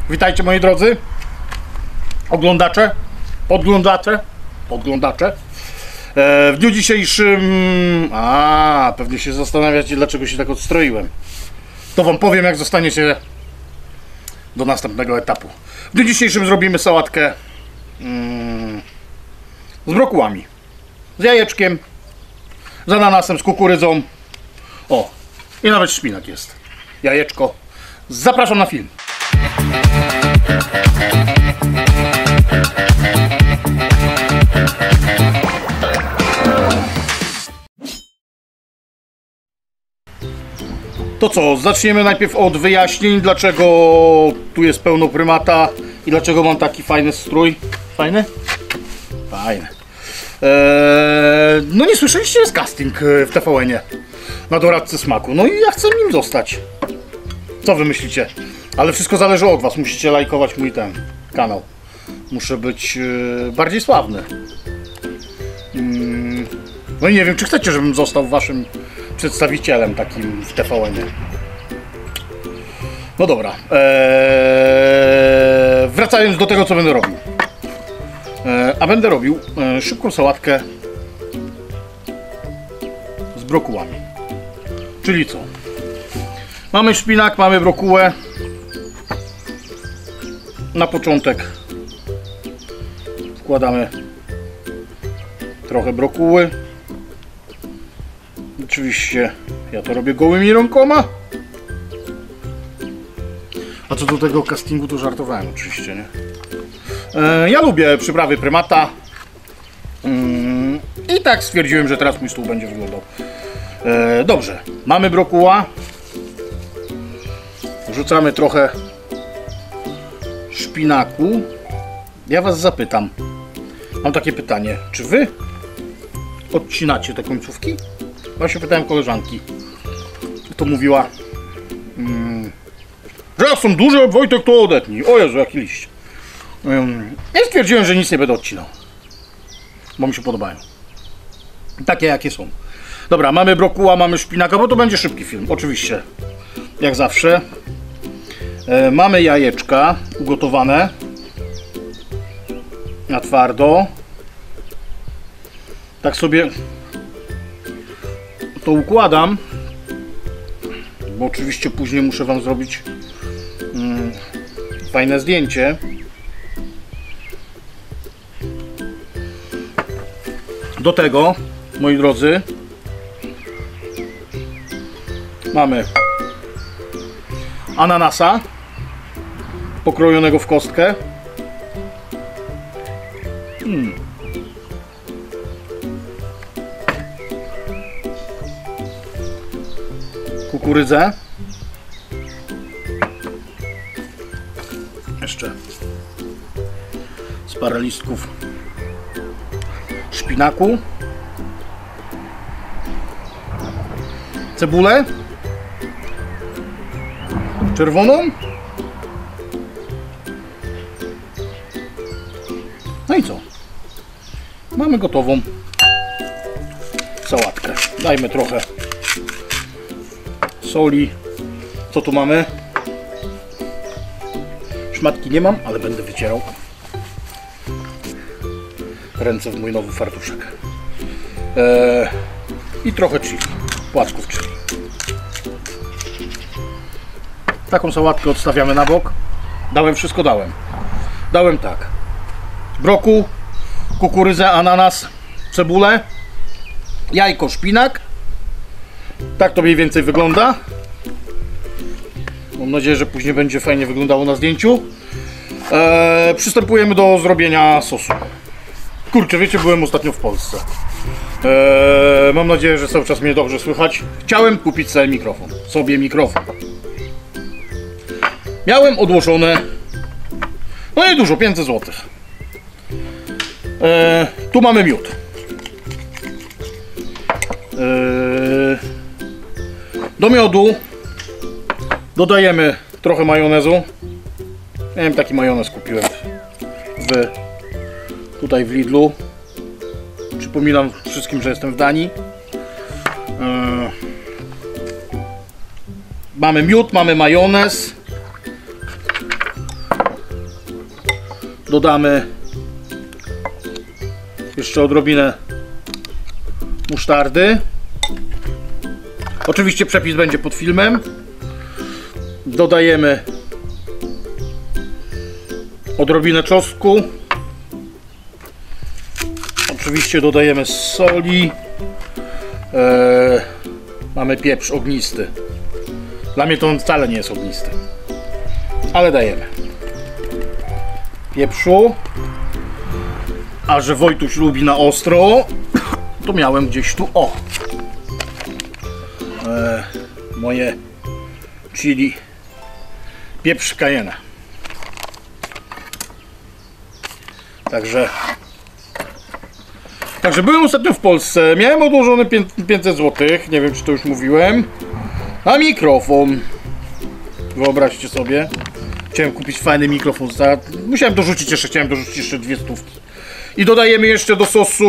Witajcie moi drodzy oglądacze, podglądacze. W dniu dzisiejszym... pewnie się zastanawiacie, dlaczego się tak odstroiłem. To wam powiem, jak zostaniecie do następnego etapu. W dniu dzisiejszym zrobimy sałatkę z brokułami, z jajeczkiem, z ananasem, z kukurydzą. O, i nawet szpinak jest. Jajeczko. Zapraszam na film. To co, zaczniemy najpierw od wyjaśnień, dlaczego tu jest pełno prymata i dlaczego mam taki fajny strój. Fajny? Fajny. No nie słyszeliście, jest casting w TVN-ie na doradcę smaku. No i ja chcę nim zostać. Co wy myślicie? Ale wszystko zależy od was. Musicie lajkować mój kanał. Muszę być bardziej sławny. No i nie wiem, czy chcecie, żebym został waszym przedstawicielem takim w TVN-ie. No dobra. Wracając do tego, co będę robił. A będę robił szybką sałatkę z brokułami. Czyli co? Mamy szpinak, mamy brokułę. Na początek wkładamy trochę brokuły. Oczywiście ja to robię gołymi rękoma. A co do tego castingu, to żartowałem oczywiście, nie? Ja lubię przyprawy prymata. I tak stwierdziłem, że teraz mój stół będzie wyglądał. Dobrze, mamy brokuła. Wrzucamy trochę szpinaku. Ja was zapytam. Mam takie pytanie. Czy wy odcinacie te końcówki? Właśnie pytałem koleżanki. To mówiła, że jak są duże, Wojtek, to odetnij. O Jezu, jaki liść. Ja stwierdziłem, że nic nie będę odcinał. Bo mi się podobają. Takie jakie są. Dobra, mamy brokuła, mamy szpinaka, bo to będzie szybki film. Oczywiście. Jak zawsze. Mamy jajeczka ugotowane. Na twardo. Tak sobie to układam. Bo oczywiście później muszę wam zrobić fajne zdjęcie. Do tego, moi drodzy, mamy ananasa pokrojonego w kostkę. Kukurydzę. Jeszcze z parę listków szpinaku. Cebulę czerwoną. No i co? Mamy gotową sałatkę. Dajmy trochę soli. Co tu mamy? Szmatki nie mam, ale będę wycierał ręce w mój nowy fartuszek. I trochę chili, płaczków chili. Taką sałatkę odstawiamy na bok. Dałem wszystko, dałem tak: brokuł, kukurydzę, ananas, cebulę, jajko, szpinak. Tak to mniej więcej wygląda. Mam nadzieję, że później będzie fajnie wyglądało na zdjęciu. Przystępujemy do zrobienia sosu. Kurczę, wiecie, byłem ostatnio w Polsce. Mam nadzieję, że cały czas mnie dobrze słychać. Chciałem kupić sobie mikrofon. Miałem odłożone, no nie dużo, 500 zł. Tu mamy miód. Do miodu dodajemy trochę majonezu. Miałem taki majonez, kupiłem tutaj w Lidlu. Przypominam wszystkim, że jestem w Danii. Mamy miód, mamy majonez. dodamy jeszcze odrobinę musztardy. Oczywiście przepis będzie pod filmem. Dodajemy odrobinę czosnku. Oczywiście dodajemy soli. Mamy pieprz ognisty. Dla mnie to on wcale nie jest ognisty. Ale dajemy pieprzu. A że Wojtuś lubi na ostro, to miałem gdzieś tu, o, moje chili, pieprz cayenne. Także byłem ostatnio w Polsce, miałem odłożone 500 zł, nie wiem czy to już mówiłem, na mikrofon. Wyobraźcie sobie, chciałem kupić fajny mikrofon, musiałem dorzucić jeszcze 200. I dodajemy jeszcze do sosu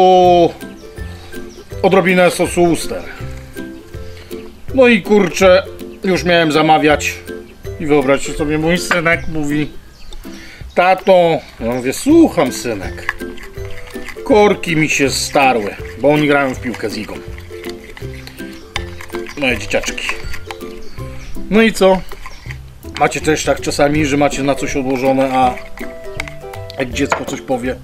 odrobinę sosu Worcester. No i kurczę, już miałem zamawiać. I wyobraźcie sobie, mój synek mówi: tato, ja mówię, słucham synek, korki mi się starły, bo oni grają w piłkę z Igą. Moje dzieciaczki. No i co? Macie też tak czasami, że macie na coś odłożone, a jak dziecko coś powie,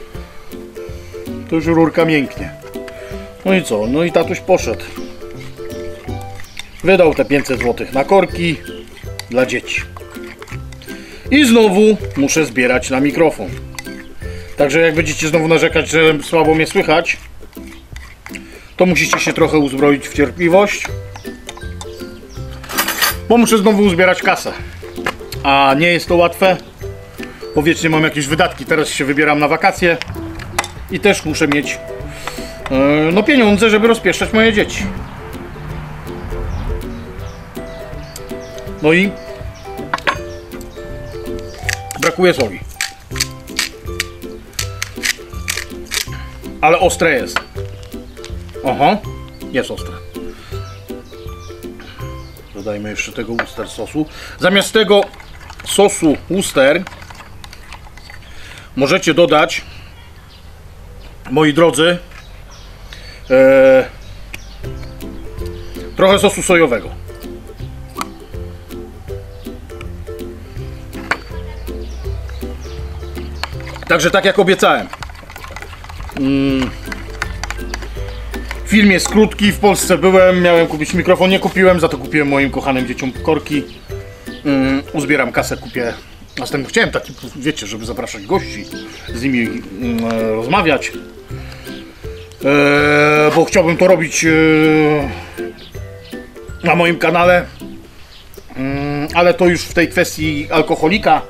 to już rurka mięknie. No i co? No i tatuś poszedł. Wydał te 500 zł na korki dla dzieci. I znowu muszę zbierać na mikrofon. Także jak będziecie znowu narzekać, że słabo mnie słychać, to musicie się trochę uzbroić w cierpliwość, bo muszę znowu uzbierać kasę. A nie jest to łatwe, bo wiecznie mam jakieś wydatki. Teraz się wybieram na wakacje i też muszę mieć no pieniądze, żeby rozpieszczać moje dzieci. No i brakuje soli. Ale ostre jest. Aha, jest ostre. Dodajmy jeszcze tego Worcester sosu. Zamiast tego sosu Worcester możecie dodać, moi drodzy, trochę sosu sojowego. Także tak jak obiecałem, film jest krótki, w Polsce byłem, miałem kupić mikrofon, nie kupiłem, za to kupiłem moim kochanym dzieciom korki. Uzbieram kasę, kupię następny. Chciałem taki, wiecie, żeby zapraszać gości, z nimi rozmawiać, bo chciałbym to robić na moim kanale, ale to już w tej kwestii alkoholika,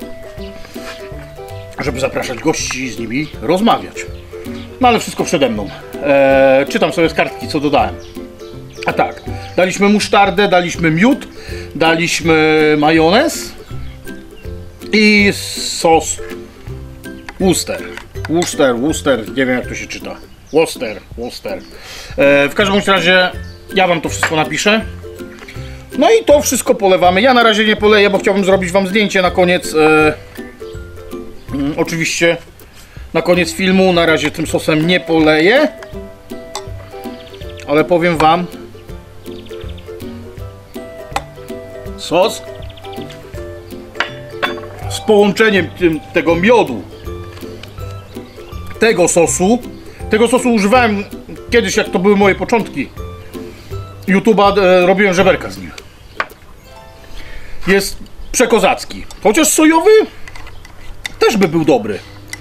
żeby zapraszać gości i z nimi rozmawiać. No ale wszystko przede mną. Czytam sobie z kartki, co dodałem. A tak, daliśmy musztardę, daliśmy miód, daliśmy majonez i sos Worcester. Worcester, nie wiem jak to się czyta. Worcester. W każdym razie ja wam to wszystko napiszę. No i to wszystko polewamy. Ja na razie nie poleję, bo chciałbym zrobić wam zdjęcie na koniec. Oczywiście na koniec filmu. Na razie tym sosem nie poleję, ale powiem wam, sos z połączeniem tego miodu, tego sosu używałem kiedyś, jak to były moje początki YouTube'a, robiłem żeberka z nim. Jest przekozacki, chociaż sojowy też by był dobry.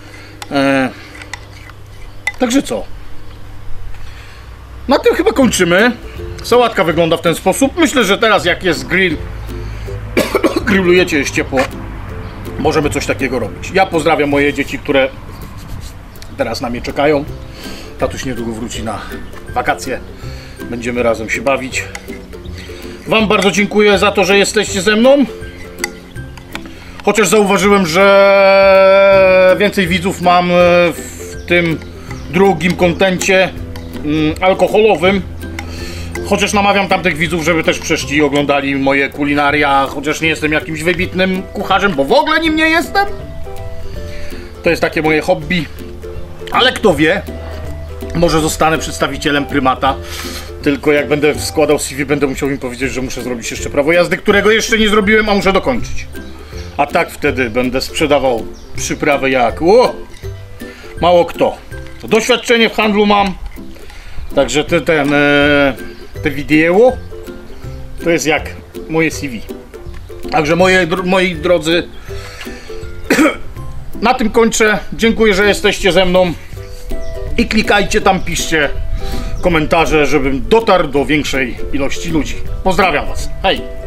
Także co? Na tym chyba kończymy. Sałatka wygląda w ten sposób. Myślę, że teraz jak jest grill, grillujecie, jest ciepło, możemy coś takiego robić. Ja pozdrawiam moje dzieci, które teraz na mnie czekają. Tatuś niedługo wróci na wakacje. Będziemy razem się bawić. Wam bardzo dziękuję za to, że jesteście ze mną. Chociaż zauważyłem, że więcej widzów mam w tym drugim kontencie alkoholowym. Chociaż namawiam tamtych widzów, żeby też przyszli i oglądali moje kulinaria. Chociaż nie jestem jakimś wybitnym kucharzem, bo w ogóle nim nie jestem. To jest takie moje hobby. Ale kto wie, może zostanę przedstawicielem prymata. Tylko jak będę składał CV, będę musiał im powiedzieć, że muszę zrobić jeszcze prawo jazdy, którego jeszcze nie zrobiłem, a muszę dokończyć. A tak wtedy będę sprzedawał przyprawę jak mało kto. To doświadczenie w handlu mam. Także te wideo to jest jak moje CV. Także moi drodzy, na tym kończę. Dziękuję, że jesteście ze mną. I klikajcie tam, piszcie komentarze, żebym dotarł do większej ilości ludzi. Pozdrawiam was. Hej!